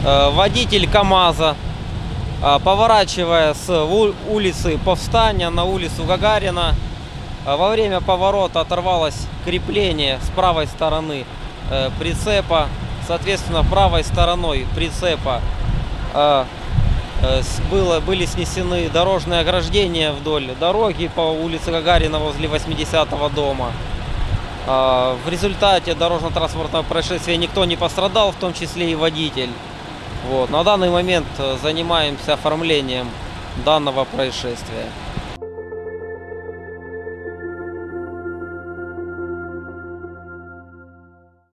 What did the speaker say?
Водитель КамАЗа, поворачивая с улицы Повстания на улицу Гагарина, во время поворота оторвалось крепление с правой стороны прицепа. Соответственно, правой стороной прицепа были снесены дорожные ограждения вдоль дороги по улице Гагарина возле 80-го дома. В результате дорожно-транспортного происшествия никто не пострадал, в том числе и водитель. Вот. На данный момент занимаемся оформлением данного происшествия.